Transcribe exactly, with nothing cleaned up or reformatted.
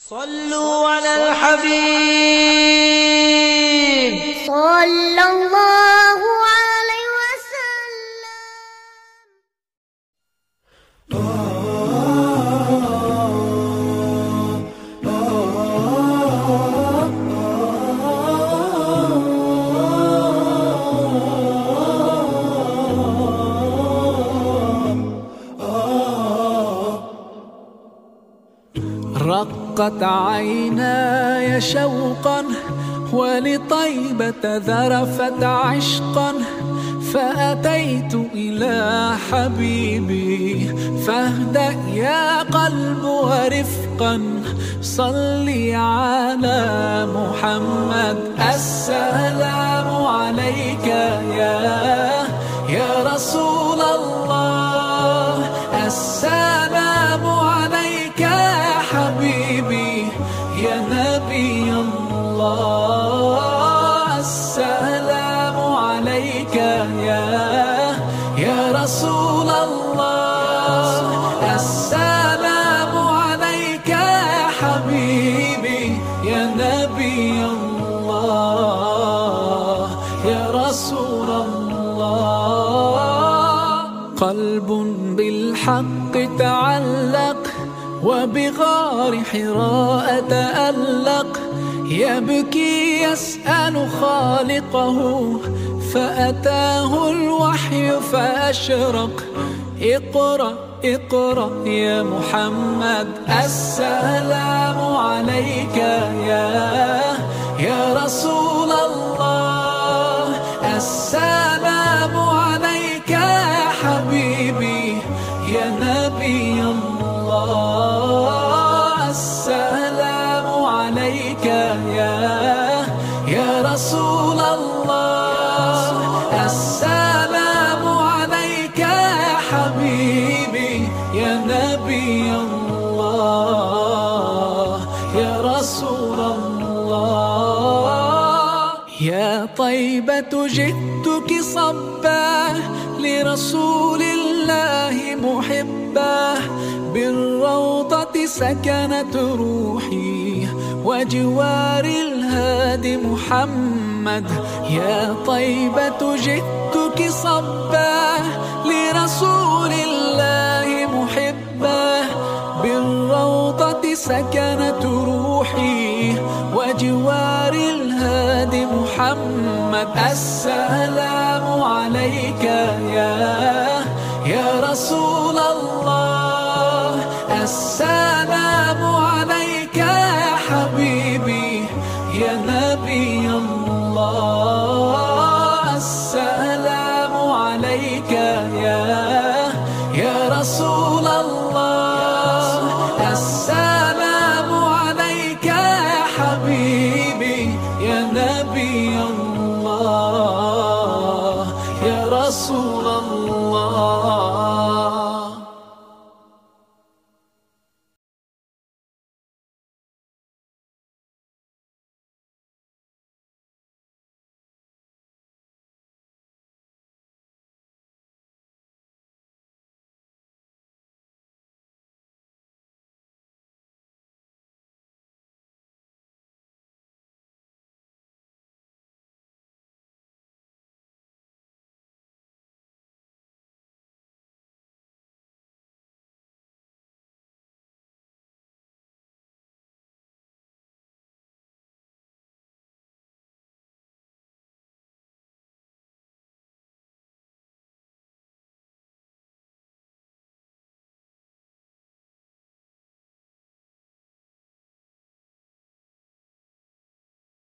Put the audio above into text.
صلوا على الحبيب صلى الله عليه وسلم. رقت عيناي شوقا ولطيبة ذرفت عشقا، فأتيت إلى حبيبي فاهدأ يا قلب ورفقا، صلي على محمد. السلام عليك يا يا رسول الله، السلام عليك يا حبيبي يا نبي الله، السلام عليك يا يا رسول الله، السلام عليك يا حبيبي يا نبي الله يا رسول الله. قلب بالحق تعلق وبغار حراء تألق، يبكي يسأل خالقه فأتاه الوحي فأشرق. اقرأ اقرأ يا محمد، السلام عليك يا يا رسول الله، السلام عليك يا حبيبي يا نبي الله، السلام عليك يا يا رسول الله، السلام عليك يا حبيبي يا نبي الله يا رسول الله. يا طيبة جئتك صبا لرسول الله محبا، بالروضة سكنت روحي وجوار الهادي محمد. يا طيبة جئتك صبا لرسول الله محبا، بالروضة سكنت روحي وجوار الهادي محمد. السلام عليك يا يا رسول الله،